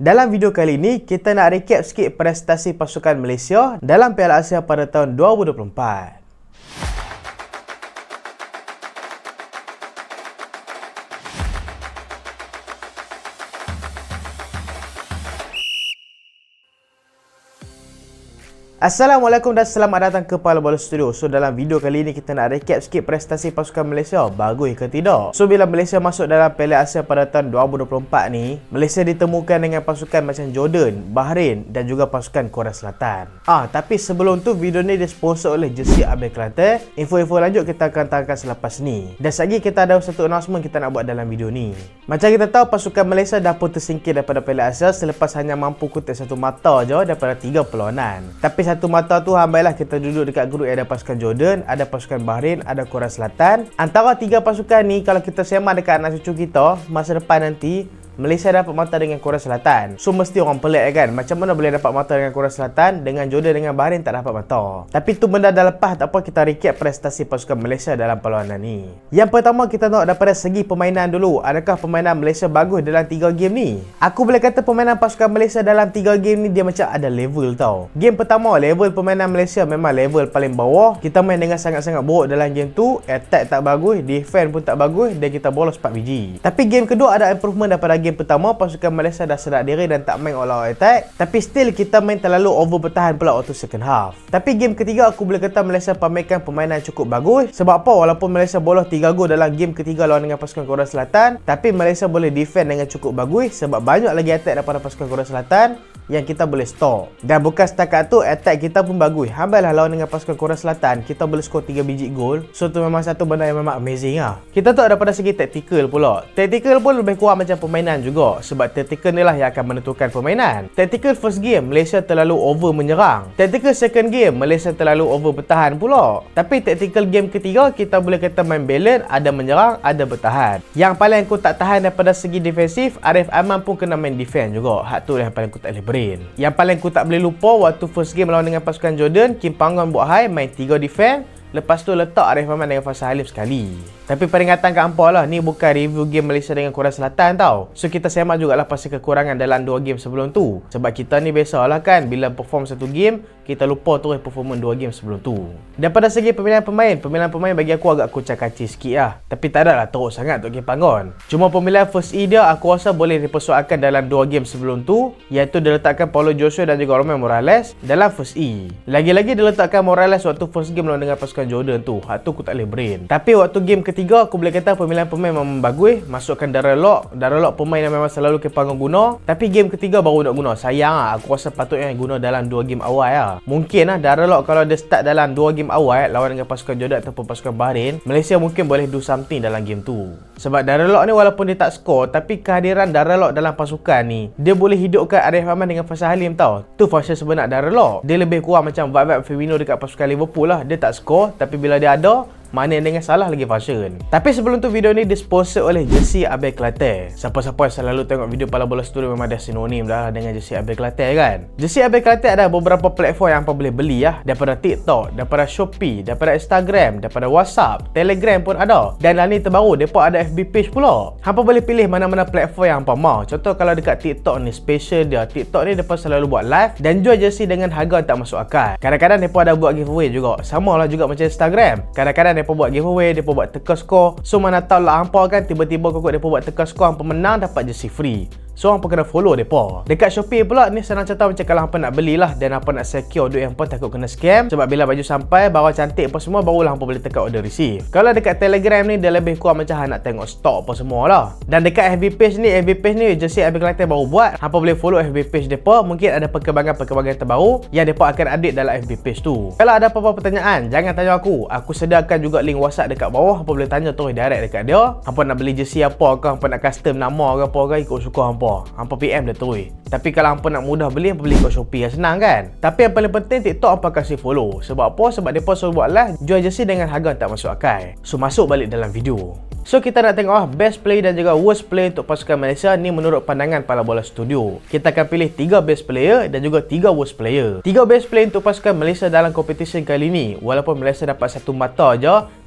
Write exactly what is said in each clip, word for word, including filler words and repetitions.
Dalam video kali ini, kita nak recap sikit prestasi pasukan Malaysia dalam Piala Asia pada tahun dua ribu dua puluh empat. Assalamualaikum dan selamat datang ke Pala Bola Studio. So dalam video kali ini kita nak recap sikit prestasi pasukan Malaysia, bagus ke tidak. So bila Malaysia masuk dalam Piala Asia pada tahun dua ribu dua puluh empat ni, Malaysia ditemukan dengan pasukan macam Jordan, Bahrain dan juga pasukan Korea Selatan. Ah, tapi sebelum tu video ni disponsor oleh Jersey Abel Kelantan. Info-info lanjut kita akan tangkap selepas ni. Dan lagi kita ada satu announcement kita nak buat dalam video ni. Macam kita tahu pasukan Malaysia dah pun tersingkir daripada Piala Asia selepas hanya mampu kutip satu mata je daripada tiga perlawanan. Tapi satu mata tu hambailah kita duduk dekat grup yang ada pasukan Jordan, ada pasukan Bahrain, ada Korea Selatan. Antara tiga pasukan ni kalau kita sembang dekat anak cucu kita masa depan nanti, Malaysia dapat mata dengan Korea Selatan. So mesti orang pelik kan, macam mana boleh dapat mata dengan Korea Selatan, dengan Jordan dengan Bahrain tak dapat mata. Tapi tu benda dah lepas, tak apa, kita recap prestasi pasukan Malaysia dalam perlawanan ni. Yang pertama kita tengok daripada segi permainan dulu. Adakah permainan Malaysia bagus dalam tiga game ni? Aku boleh kata permainan pasukan Malaysia dalam tiga game ni dia macam ada level tau. Game pertama, level permainan Malaysia memang level paling bawah. Kita main dengan sangat-sangat buruk dalam game tu. Attack tak bagus, defense pun tak bagus, dan kita bolos empat biji. Tapi game kedua ada improvement daripada game pertama. Pasukan Malaysia dah sedar diri dan tak main all out attack, tapi still kita main terlalu over bertahan pula waktu second half. Tapi game ketiga aku boleh kata Malaysia pamerkan permainan cukup bagus. Sebab apa? Walaupun Malaysia bolos tiga gol dalam game ketiga lawan dengan pasukan Korea Selatan, tapi Malaysia boleh defend dengan cukup bagus sebab banyak lagi attack daripada pasukan Korea Selatan yang kita boleh stop. Dan bukan setakat tu, attack kita pun bagus. Hambailah lawan dengan pasukan Korea Selatan, kita boleh skor tiga biji gol. So tu memang satu benda yang memang amazing lah. Kita tahu daripada segi tactical pula. Tactical pun lebih kurang macam permainan juga. Sebab tactical ni lah yang akan menentukan permainan. Tactical first game, Malaysia terlalu over menyerang. Tactical second game, Malaysia terlalu over bertahan pula. Tapi tactical game ketiga, kita boleh kata main balance, ada menyerang, ada bertahan. Yang paling aku tak tahan daripada segi defensif, Arif Aiman pun kena main defense juga. Hak tu yang paling aku tak boleh brain. Yang paling aku tak boleh lupa waktu first game lawan dengan pasukan Jordan, Kim Panggon buat high, main tiga defense. Lepas tu letak Arif Aiman dengan Faisal Halim sekali. Tapi peringatan kat hampa lah, ni bukan review game Malaysia dengan Korea Selatan tau. So kita sembang jugalah pasal kekurangan dalam dua game sebelum tu. Sebab kita ni biasalah kan, bila perform satu game, kita lupa terus performance dua game sebelum tu. Daripada segi pemilihan pemain, pemilihan pemain bagi aku agak kucak-kacir sikit lah. Tapi tak ada lah teruk sangat untuk Kim Panggon. Cuma pemilihan first E dia aku rasa boleh dipersoalkan dalam dua game sebelum tu, iaitu dia letakkan Paulo Joshua dan juga Romain Morales dalam first E. Lagi-lagi dia letakkan Morales waktu first game lawan dengan pasukan Jordan tu. Hak tu aku tak boleh brain. Tapi waktu game ketiga aku boleh kata pemilihan pemain memang bagus. Masukkan Darrell Lock. Darrell Lock pemain yang memang selalu Kim Panggon guna. Tapi game ketiga baru nak guna. Sayang lah. Aku rasa patutnya guna dalam dua game awal lah. Mungkin lah Darrell Lock kalau dia start dalam dua game awal lawan dengan pasukan Jordan ataupun pasukan Bahrain, Malaysia mungkin boleh do something dalam game tu. Sebab Darrell Lock ni walaupun dia tak skor, tapi kehadiran Darrell Lock dalam pasukan ni, dia boleh hidupkan Arif Aiman dengan Faisal Halim tau. Tu fungsi sebenar Darrell Lock. Dia lebih kurang macam vibe-vibe Firmino dekat pasukan Liverpool lah. Dia tak skor, tapi bila dia ada, mana yang dengan salah lagi function. Tapi sebelum tu video ni disponsor oleh Jersey Abel Kelantan. Siapa-siapa yang selalu tengok video Pala Bola Studio memang dah sinonim dah dengan Jersey Abel Kelantan kan. Jersey Abel Kelantan ada beberapa platform yang apa boleh beli lah. Daripada TikTok, daripada Shopee, daripada Instagram, daripada WhatsApp, Telegram pun ada. Dan lah ni terbaru, mereka ada F B page pula. Hampa boleh pilih mana-mana platform yang hampa mau. Contoh kalau dekat TikTok ni special dia. TikTok ni mereka selalu buat live dan jual jersey dengan harga tak masuk akal. Kadang-kadang mereka ada buat giveaway juga. Sama lah juga macam Instagram. Kadang-kadang mereka buat giveaway, mereka buat teka skor. So mana tahu lah hampa kan tiba-tiba kau mereka buat teka skor, hampa menang dapat jersey free. So hampa kena follow mereka. Dekat Shopee pula ni senang contoh macam kalau hampa nak belilah dan hampa nak secure duit hampa takut kena scam. Sebab bila baju sampai, barang cantik apa semua, barulah hampa boleh tekan order receive. Kalau dekat Telegram ni dia lebih kurang macam nak tengok stok apa semua lah. Dan dekat F B page ni, F B page ni Jersey Abel Kelantan baru buat. Hampa boleh follow F B page mereka. Mungkin ada perkembangan-perkembangan terbaru yang mereka akan update dalam F B page tu. Kalau ada apa-apa pertanyaan, jangan tanya aku. Aku sediakan juga link WhatsApp dekat bawah. Hampa boleh tanya terus direct dekat dia. Hampa nak beli jersey apa ke, hampa nak custom nama ke apa ke, ikut suka hampa. Hampa P M dia terus. Tapi kalau hampa nak mudah beli, hampa beli kat Shopee lah, senang kan. Tapi yang paling penting TikTok hampa kasih follow. Sebab apa? Sebab mereka suruh buat live jual jersey dengan harga tak masuk akal. So masuk balik dalam video. So kita nak tengok ah best player dan juga worst player untuk pasukan Malaysia ni menurut pandangan Pala Bola Studio. Kita akan pilih tiga best player dan juga tiga worst player. Tiga best player untuk pasukan Malaysia dalam kompetisi kali ni. Walaupun Malaysia dapat satu mata aja,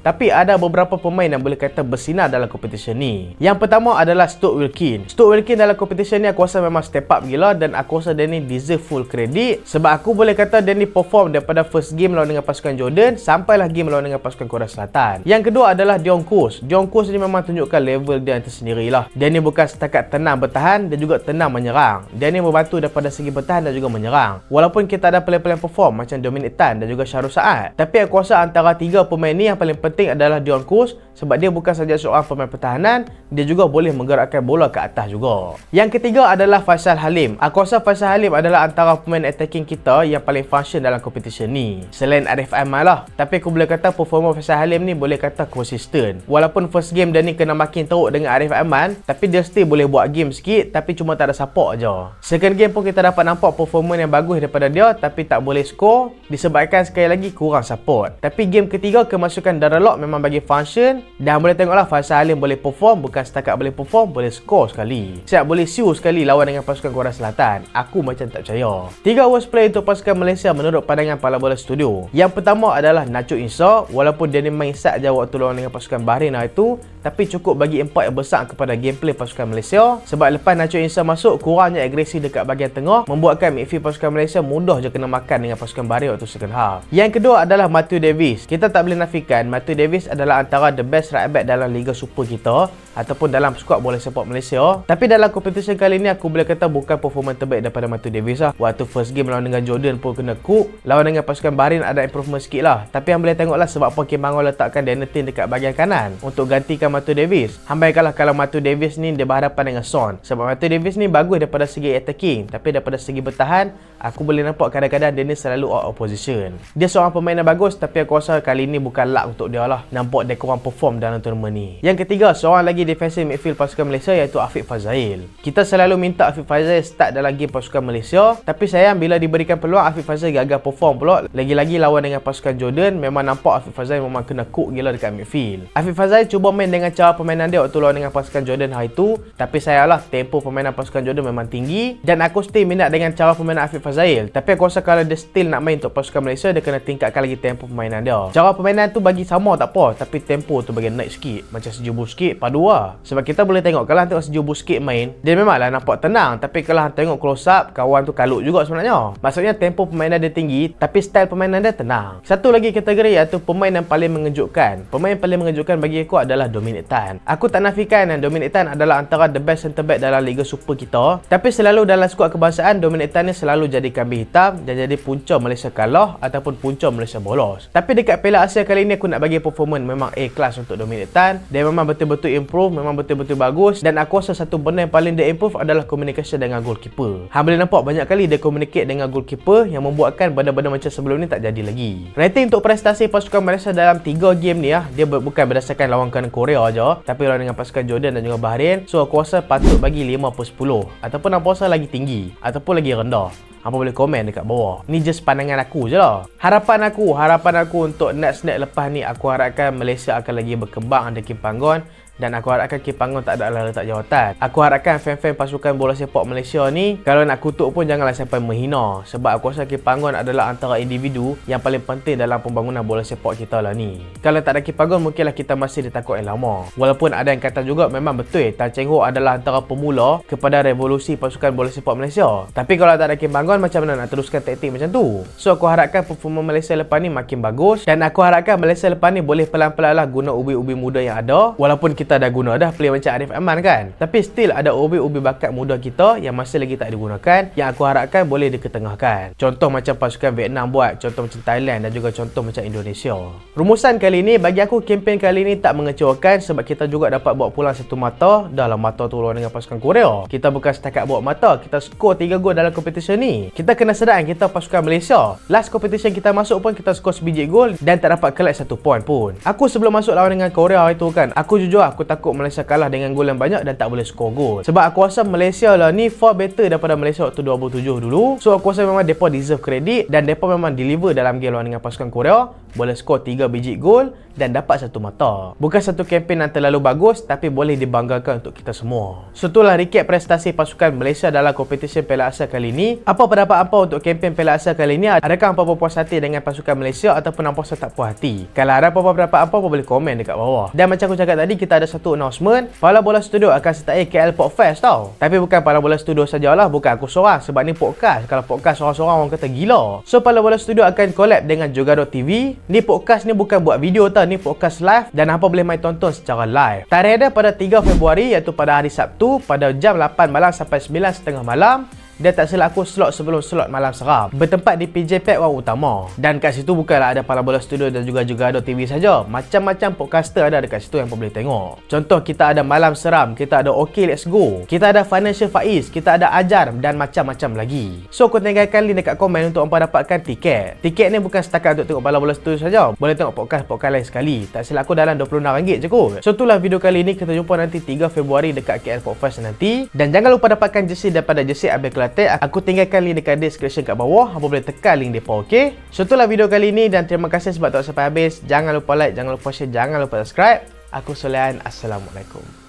Tapi ada beberapa pemain yang boleh kata bersinar dalam kompetisi ni. Yang pertama adalah Stuart Wilkin. Stuart Wilkin dalam kompetisi ni aku rasa memang step up gila dan aku rasa dia ni deserve full credit sebab aku boleh kata dia ni perform daripada first game lawan dengan pasukan Jordan sampailah game lawan dengan pasukan Korea Selatan. Yang kedua adalah Dion Kos. Dion Kos ni memang tunjukkan level dia tersendiri lah. Dia ni bukan setakat tenang bertahan, dia juga tenang menyerang. Dia ni membantu daripada segi bertahan dan juga menyerang. Walaupun kita ada player-player perform macam Dominic Tan dan juga Syahrul Saad, tapi aku rasa antara tiga pemain ni yang paling penting adalah Dion Kos sebab dia bukan saja seorang pemain pertahanan, dia juga boleh menggerakkan bola ke atas juga. Yang ketiga adalah Faisal Halim. Aku rasa Faisal Halim adalah antara pemain attacking kita yang paling function dalam kompetisi ni. Selain Arif Aiman lah, tapi aku boleh kata performa Faisal Halim ni boleh kata konsisten. Walaupun first game dia ni kena makin teruk dengan Arif Aiman, tapi dia still boleh buat game sikit tapi cuma tak ada support je. Second game pun kita dapat nampak performa yang bagus daripada dia tapi tak boleh score disebabkan sekali lagi kurang support. Tapi game ketiga kemasukan Daralok memang bagi function dan boleh tengoklah Faisal Halim boleh perform, bukan setakat boleh perform, boleh score sekali. Siap boleh siu sekali lawan dengan pasukan Korea Selatan. Aku macam tak percaya. Tiga worst player untuk pasukan Malaysia menurut pandangan Pala Bola Studio. Yang pertama adalah Nacho Insa. Walaupun dia ni main sat je waktu lawan dengan pasukan Bahrain hari tu, tapi cukup bagi impak yang besar kepada gameplay pasukan Malaysia sebab lepas Nacho Insa masuk, kurangnya agresi dekat bahagian tengah membuatkan midfield pasukan Malaysia mudah je kena makan dengan pasukan Bahrain waktu second half. Yang kedua adalah Matthew Davis. Kita tak boleh nafikan Matthew Davis adalah antara the best right back dalam Liga Super kita ataupun dalam skuad bola sepak Malaysia. Tapi dalam kompetisi kali ni aku boleh kata bukan performa terbaik daripada Matthew Davis lah. Waktu first game lawan dengan Jordan pun kena cook, lawan dengan pasukan Bahrain ada improvement sikit lah. Tapi yang boleh tengoklah sebab apa Kim Bang letakkan Daniel Tin dekat bahagian kanan untuk gantikan Matthew Davis. Hambai kalah kalau Matthew Davis ni dia berhadapan dengan Son. Sebab Matthew Davis ni bagus daripada segi attacking, tapi daripada segi bertahan aku boleh nampak kadang-kadang dia ni selalu out of position. Dia seorang pemain yang bagus tapi aku rasa kali ni bukan luck untuk dia lah. Nampak dia kurang perform dalam tournament ni. Yang ketiga, seorang lagi defensive midfield pasukan Malaysia iaitu Afiq Fazail. Kita selalu minta Afiq Fazail start dalam game pasukan Malaysia, tapi sayang bila diberikan peluang Afiq Fazail gagal perform pula. Lagi-lagi lawan dengan pasukan Jordan, memang nampak Afiq Fazail memang kena cook gila dekat midfield. Afiq Fazail cuba main dengan cara permainan dia waktu lawan dengan pasukan Jordan hari tu, tapi sayanglah tempo permainan pasukan Jordan memang tinggi dan aku still minat dengan cara permainan Afiq Fazail. Tapi aku rasa kalau dia still nak main untuk pasukan Malaysia, dia kena tingkatkan lagi tempo permainan dia. Cara permainan tu bagi sama tak apa, tapi tempo tu bagi naik sikit, macam sejubu sikit padu lah. Sebab kita boleh tengok kalau hang tengok sejubu sikit main, dia memanglah nampak tenang, tapi kalau hang tengok close up, kawan tu kalut juga sebenarnya. Maksudnya tempo permainan dia tinggi, tapi style permainan dia tenang. Satu lagi kategori iaitu pemain yang paling mengejutkan. Pemain yang paling mengejutkan bagi aku adalah Dominic Tan. Aku tak nafikan yang Dominic Tan adalah antara the best centre back dalam Liga Super kita, tapi selalu dalam skuad kebangsaan Dominic Tan ni selalu jadi kambing hitam dan jadi punca Malaysia kalah ataupun punca Malaysia bolos. Tapi dekat Piala Asia kali ni aku nak bagi performance memang A class untuk Dominic Tan. Dia memang betul-betul improve, memang betul-betul bagus dan aku rasa satu benda yang paling dia improve adalah communication dengan goalkeeper. Hang boleh nampak banyak kali dia communicate dengan goalkeeper yang membuatkan benda-benda macam sebelum ni tak jadi lagi. Rating untuk prestasi pasukan Malaysia dalam tiga game ni ah, dia bukan berdasarkan lawan Korea aja, tapi lawan dengan pasukan Jordan dan juga Bahrain. So aku rasa patut bagi lima per sepuluh ataupun apa rasa lagi tinggi ataupun lagi rendah. Apa boleh komen dekat bawah. Ni just pandangan aku je lah. Harapan aku, harapan aku untuk next-next lepas ni, aku harapkan Malaysia akan lagi berkembang under Kim Panggon. Dan aku harapkan Kim Panggon tak ada letak jawatan. Aku harapkan fan-fan pasukan bola sepak Malaysia ni, kalau nak kutuk pun janganlah sampai menghina. Sebab aku rasa Kim Panggon adalah antara individu yang paling penting dalam pembangunan bola sepak kita lah ni. Kalau tak ada Kim Panggon, mungkinlah kita masih ditakut yang lama. Walaupun ada yang kata juga memang betul Tan Cheng Hock adalah antara pemula kepada revolusi pasukan bola sepak Malaysia. Tapi kalau tak ada Kim Panggon, macam mana nak teruskan taktik macam tu? So aku harapkan performa Malaysia lepas ni makin bagus. Dan aku harapkan Malaysia lepas ni boleh pelan-pelan lah guna ubi-ubi muda yang ada. Walaupun kita kita dah guna dah player macam Arif Aiman kan, tapi still ada ubi-ubi bakat muda kita yang masih lagi tak digunakan, yang aku harapkan boleh diketengahkan. Contoh macam pasukan Vietnam buat, contoh macam Thailand dan juga contoh macam Indonesia. Rumusan kali ni bagi aku, kempen kali ni tak mengecewakan sebab kita juga dapat bawa pulang satu mata. Dalam mata tu lawan dengan pasukan Korea, kita bukan setakat bawa mata, kita skor tiga gol dalam kompetisi ni. Kita kena sedar kita pasukan Malaysia, last competition kita masuk pun kita skor sebiji gol dan tak dapat collect satu point pun. Aku sebelum masuk lawan dengan Korea itu kan, aku jujur aku takut Malaysia kalah dengan gol yang banyak dan tak boleh skor gol. Sebab aku rasa Malaysia lah ni far better daripada Malaysia waktu dua ribu tujuh dulu. So aku rasa memang mereka deserve kredit dan mereka memang deliver dalam game lawan dengan pasukan Korea. boleh skor tiga biji gol dan dapat satu mata. Bukan satu kempen yang terlalu bagus, tapi boleh dibanggakan untuk kita semua. So itulah recap prestasi pasukan Malaysia dalam kompetisi Piala Asia kali ini. Apa pendapat hampa untuk kempen Piala Asia kali ini? Adakah hampa puas hati dengan pasukan Malaysia ataupun hampa tak puas hati? Kalau ada apa-apa pendapat hampa, boleh komen dekat bawah. Dan macam aku cakap tadi, kita ada satu announcement. Pala Bola Studio akan sertai K L Podfest tau. Tapi bukan Pala Bola Studio sajalah, bukan aku seorang, sebab ni podcast. Kalau podcast seorang-seorang orang kata gila. So Pala Bola Studio akan collab dengan Jogado T V. Ni podcast ni bukan buat video tau, ni podcast live dan hampa boleh main tonton secara live. Tarikh dia pada tiga Februari, iaitu pada hari Sabtu pada jam lapan malam sampai sembilan tiga puluh malam. Dia tak silap aku slot sebelum slot malam seram. Bertempat di P J Pack Wang Utama. Dan kat situ bukanlah ada Pala Bola Studio dan juga Jogado T V saja. Macam-macam podcaster ada dekat situ yang boleh tengok. Contoh, kita ada Malam Seram, kita ada OK Let's Go, kita ada Financial Faiz, kita ada Ajar dan macam-macam lagi. So aku tinggalkan link dekat komen untuk hampa dapatkan tiket. Tiket ni bukan setakat untuk tengok Pala Bola Studio saja. Boleh tengok podcast-podcast lain sekali. Tak silap aku dalam dua puluh enam ringgit je kot. So itulah video kali ni. Kita jumpa nanti tiga Februari dekat K L Podfest nanti. Dan jangan lupa dapatkan jersey daripada Jersey Abel Kelate. Aku tinggalkan link dekat description kat bawah. Apa boleh tekan link depa, okey? So itulah video kali ni dan terima kasih sebab tengok sampai habis. Jangan lupa like, jangan lupa share, jangan lupa subscribe. Aku Solehan. Assalamualaikum.